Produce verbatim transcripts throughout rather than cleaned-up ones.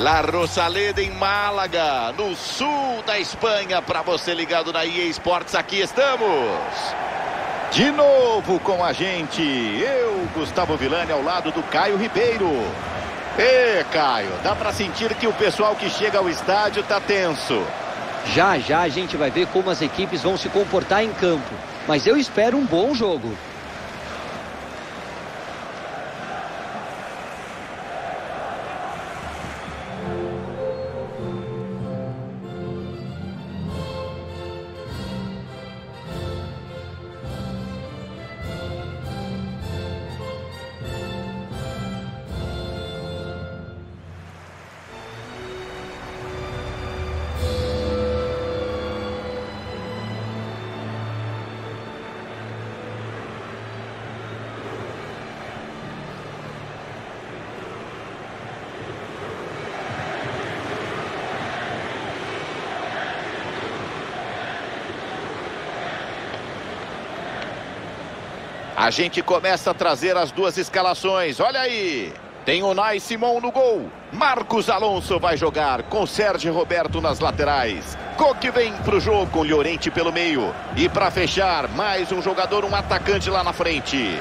La Rosaleda em Málaga, no sul da Espanha, para você ligado na E A Sports, aqui estamos. De novo com a gente, eu, Gustavo Villani, ao lado do Caio Ribeiro. Ê, Caio, dá para sentir que o pessoal que chega ao estádio tá tenso. Já, já a gente vai ver como as equipes vão se comportar em campo, mas eu espero um bom jogo. A gente começa a trazer as duas escalações, olha aí. Tem o Unai Simon no gol. Marcos Alonso vai jogar com Sérgio Roberto nas laterais. Coque vem pro jogo com Llorente pelo meio. E para fechar, mais um jogador, um atacante lá na frente.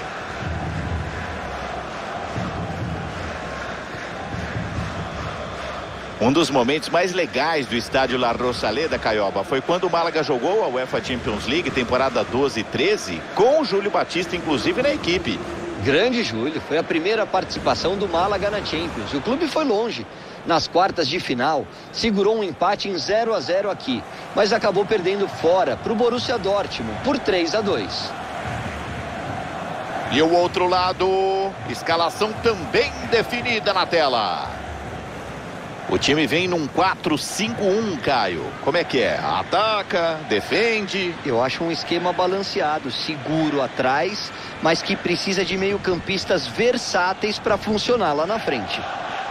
Um dos momentos mais legais do estádio La Rosaleda, Caioba, foi quando o Málaga jogou a UEFA Champions League, temporada doze e treze, com o Júlio Batista, inclusive, na equipe. Grande Júlio, foi a primeira participação do Málaga na Champions. E o clube foi longe. Nas quartas de final, segurou um empate em zero a zero aqui, mas acabou perdendo fora para o Borussia Dortmund por três a dois. E o outro lado, escalação também definida na tela. O time vem num quatro cinco um, Caio. Como é que é? Ataca, defende? Eu acho um esquema balanceado, seguro atrás, mas que precisa de meio-campistas versáteis para funcionar lá na frente.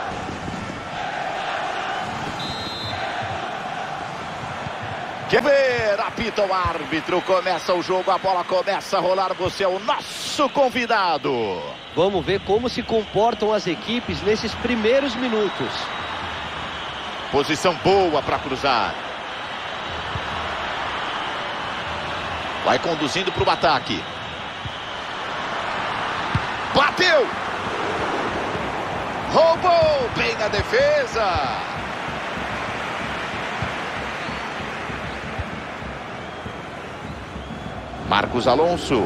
Quer ver? Apita o árbitro, começa o jogo, a bola começa a rolar, você é o nosso convidado. Vamos ver como se comportam as equipes nesses primeiros minutos. Posição boa para cruzar. Vai conduzindo para o ataque. Bateu! Roubou! Bem na defesa! Marcos Alonso.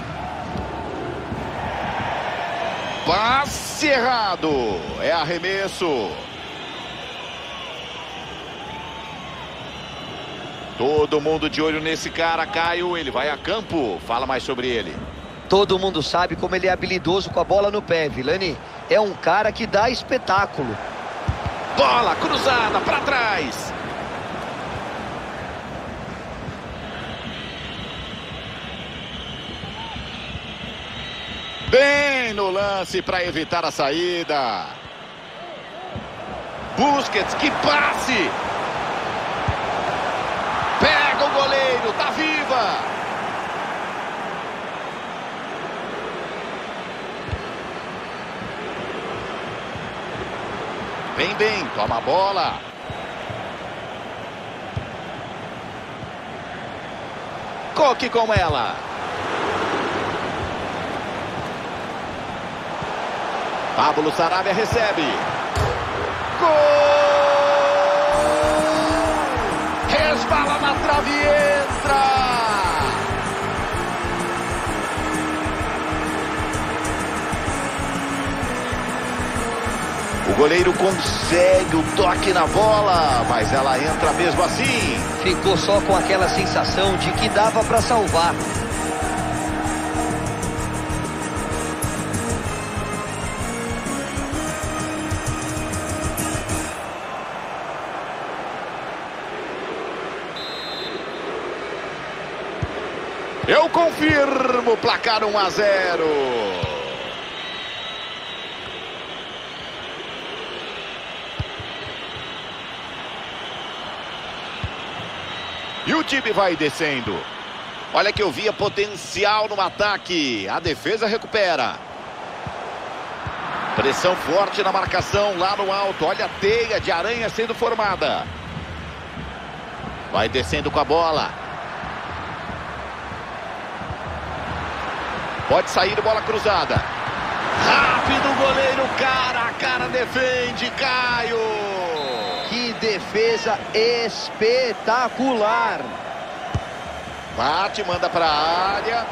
Passe errado. É arremesso. Todo mundo de olho nesse cara, Caio. Ele vai a campo. Fala mais sobre ele. Todo mundo sabe como ele é habilidoso com a bola no pé, Villani. É um cara que dá espetáculo. Bola cruzada para trás. Bem no lance para evitar a saída. Busquets, que passe! Pega o goleiro, tá viva! Vem bem, toma a bola. Coque com ela. Pablo Sarabia recebe. Gol! Resbala na trave e entra! O goleiro consegue o toque na bola, mas ela entra mesmo assim. Ficou só com aquela sensação de que dava para salvar. Eu confirmo, placar um a zero. E o time vai descendo. Olha que eu via potencial no ataque. A defesa recupera. Pressão forte na marcação lá no alto. Olha a teia de aranha sendo formada. Vai descendo com a bola. Pode sair, bola cruzada. Rápido o goleiro, cara a cara, defende, Caio. Que defesa espetacular. Bate, manda para a área.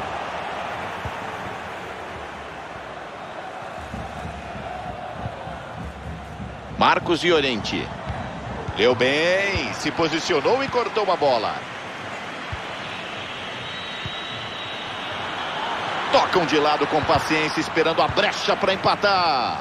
Marcos Llorente. Leu bem, se posicionou e cortou a bola. Tocam de lado com paciência, esperando a brecha para empatar.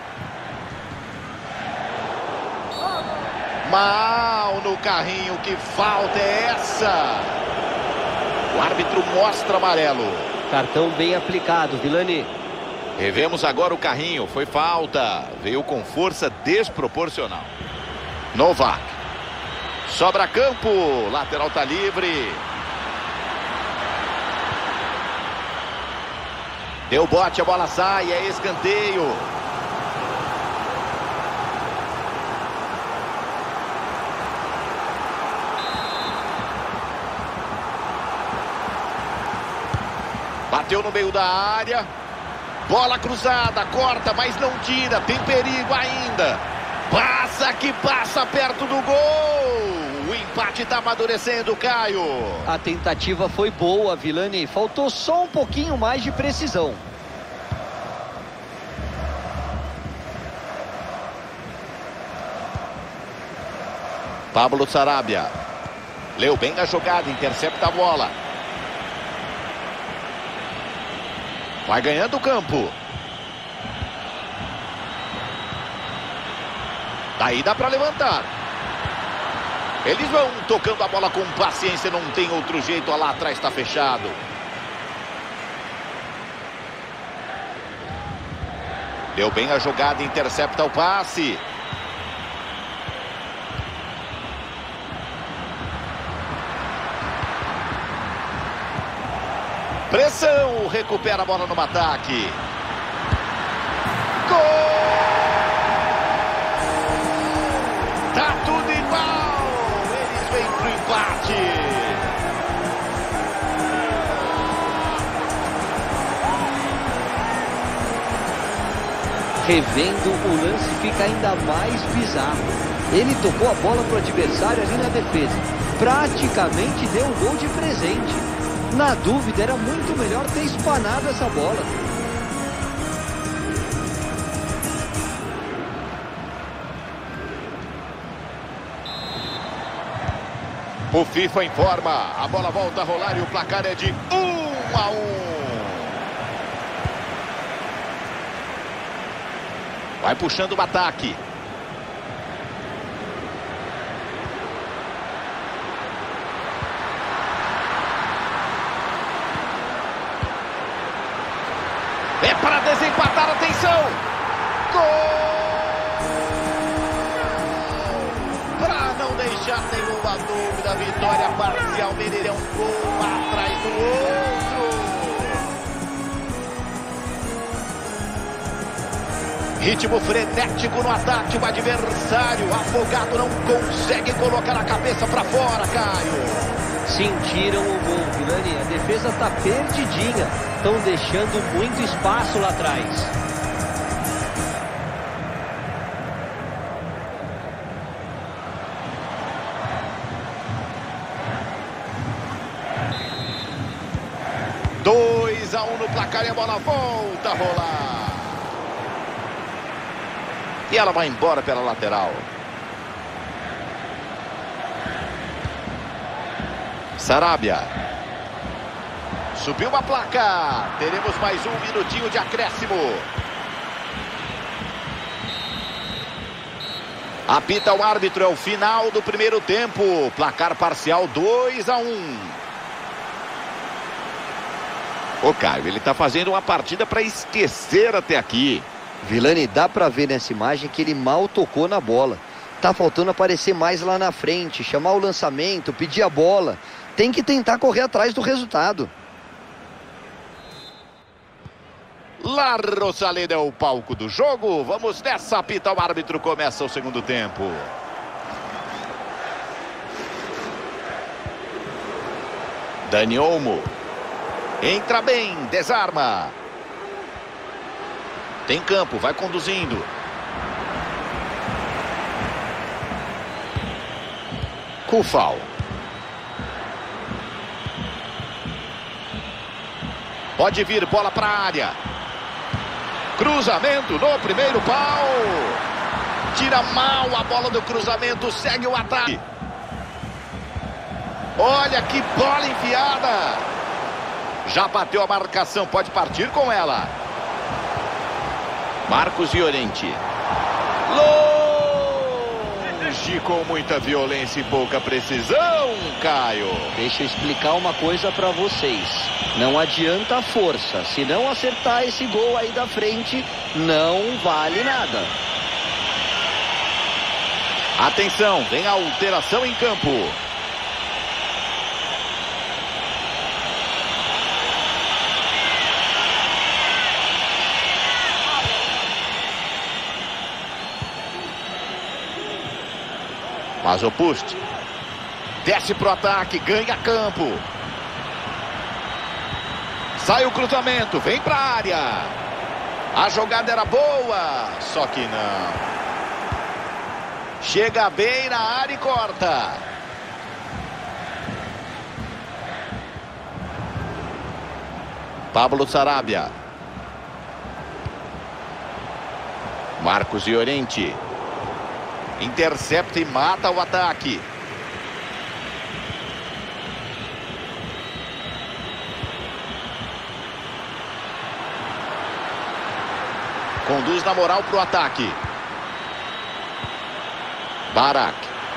Mal no carrinho, que falta é essa? O árbitro mostra amarelo. Cartão bem aplicado, Vilani. Revemos agora o carrinho, foi falta. Veio com força desproporcional. Novak. Sobra campo, lateral tá livre. Deu bote, a bola sai, é escanteio. Bateu no meio da área. Bola cruzada, corta, mas não tira. Tem perigo ainda. Passa que passa perto do gol. O empate está amadurecendo, Caio. A tentativa foi boa, Vilani. Faltou só um pouquinho mais de precisão. Pablo Sarabia. Leu bem a jogada, intercepta a bola. Vai ganhando o campo. Daí dá para levantar. Eles vão tocando a bola com paciência, não tem outro jeito, lá atrás está fechado. Deu bem a jogada, intercepta o passe. Pressão, recupera a bola no ataque. Gol! Tá tudo igual. Eles vêm pro empate. Revendo o lance fica ainda mais bizarro. Ele tocou a bola pro adversário ali na defesa. Praticamente deu um gol de presente. Na dúvida, era muito melhor ter espanado essa bola. O FIFA informa, a bola volta a rolar e o placar é de um a um. Vai puxando o ataque. É para desempatar, atenção! Gol! Para não deixar nenhuma dúvida, vitória parcial, Mineirão, um gol atrás do outro. Ritmo frenético no ataque, o adversário afogado não consegue colocar a cabeça para fora, Caio. Sentiram o gol, Vilani. A defesa tá perdidinha. Estão deixando muito espaço lá atrás. dois a um no placar e a bola volta a rolar. E ela vai embora pela lateral. Sarabia. Subiu a placa. Teremos mais um minutinho de acréscimo. Apita o árbitro, é o final do primeiro tempo. Placar parcial dois a um. Ô Caio, ele tá fazendo uma partida para esquecer até aqui. Vilani, dá pra ver nessa imagem que ele mal tocou na bola. Tá faltando aparecer mais lá na frente, chamar o lançamento, pedir a bola. Tem que tentar correr atrás do resultado. La Rosaleda é o palco do jogo. Vamos nessa, apita o árbitro. Começa o segundo tempo. Dani Olmo. Entra bem, desarma. Tem campo, vai conduzindo. Kufal. Pode vir, bola para a área. Cruzamento no primeiro pau. Tira mal a bola do cruzamento, segue o ataque. Olha que bola enfiada. Já bateu a marcação, pode partir com ela. Marcos Llorente. Longe com muita violência e pouca precisão, Caio. Deixa eu explicar uma coisa para vocês. Não adianta a força. Se não acertar esse gol aí da frente, não vale nada. Atenção, vem a alteração em campo. Mas o Pust desce pro ataque, ganha campo. Sai o cruzamento, vem pra área. A jogada era boa, só que não. Chega bem na área e corta. Pablo Sarabia. Marcos Llorente. Intercepta e mata o ataque. Conduz na moral para o ataque. Barak.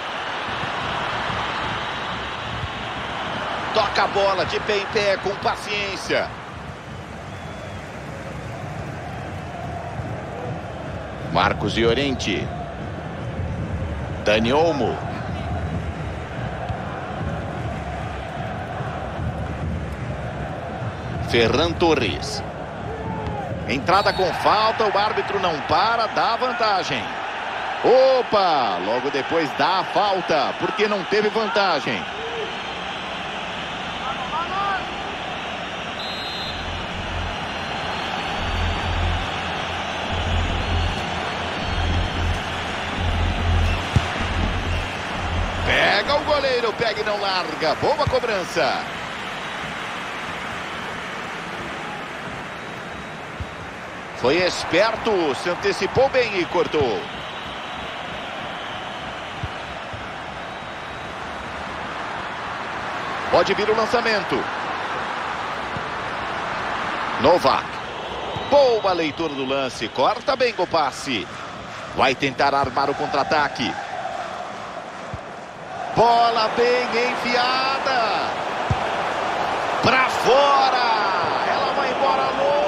Toca a bola de pé em pé com paciência. Marcos Llorente. Dani Olmo. Ferran Torres. Entrada com falta, o árbitro não para, dá vantagem. Opa, logo depois dá a falta, porque não teve vantagem. Pega o goleiro, pega e não larga. Boa cobrança. Foi esperto, se antecipou bem e cortou. Pode vir o lançamento. Novak. Boa leitura do lance, corta bem o passe. Vai tentar armar o contra-ataque. Bola bem enfiada. Pra fora. Ela vai embora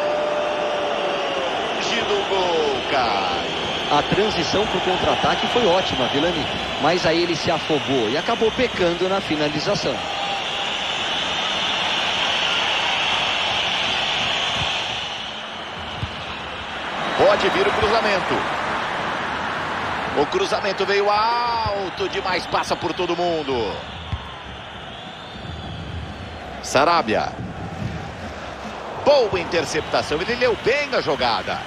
longe do gol, cara. A transição para o contra-ataque foi ótima, Vilani. Mas aí ele se afobou e acabou pecando na finalização. Pode vir o cruzamento. O cruzamento veio alto demais, passa por todo mundo. Sarabia. Boa interceptação, ele leu bem a jogada.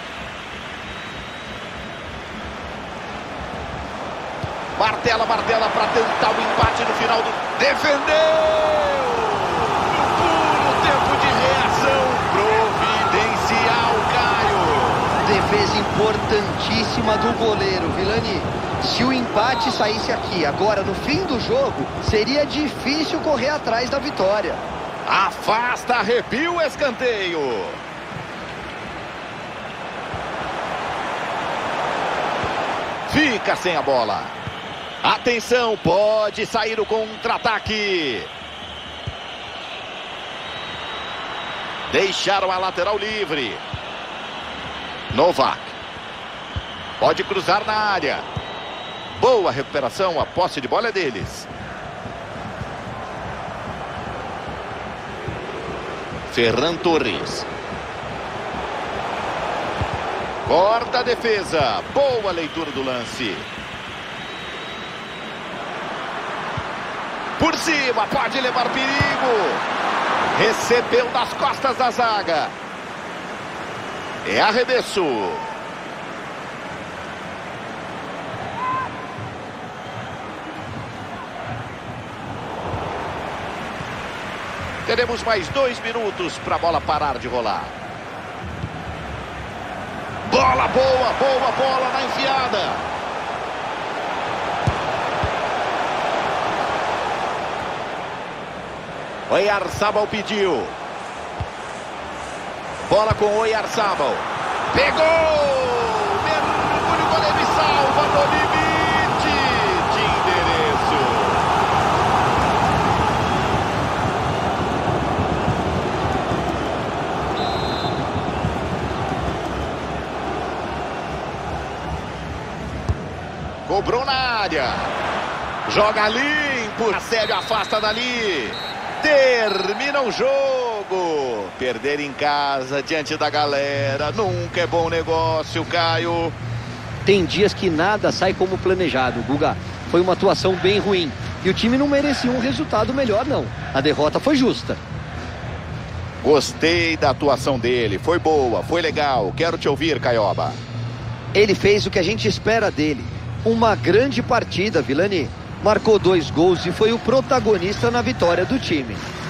Martela, martela para tentar o empate no final do... Defendeu! No puro tempo de reação providencial, Caio. Defesa importantíssima do goleiro, Vilani. Se o empate saísse aqui agora no fim do jogo, seria difícil correr atrás da vitória. Afasta, arrepio, escanteio. Fica sem a bola. Atenção, pode sair o contra-ataque. Deixaram a lateral livre. Novak. Pode cruzar na área. Boa recuperação, a posse de bola é deles. Ferran Torres. Corta a defesa. Boa leitura do lance. Por cima, pode levar perigo. Recebeu nas costas da zaga. É arremesso. Teremos mais dois minutos para a bola parar de rolar. Bola boa, boa bola na enfiada. Oyarzabal pediu. Bola com Oyarzabal. Pegou! Mergulho, o goleiro e salva no limite de endereço. Cobrou na área. Joga limpo. A sério, afasta dali. Termina o jogo. Perder em casa, diante da galera, nunca é bom negócio, Caio. Tem dias que nada sai como planejado, Guga. Foi uma atuação bem ruim. E o time não merecia um resultado melhor, não. A derrota foi justa. Gostei da atuação dele. Foi boa, foi legal. Quero te ouvir, Caioba. Ele fez o que a gente espera dele. Uma grande partida, Vilani. Marcou dois gols e foi o protagonista na vitória do time.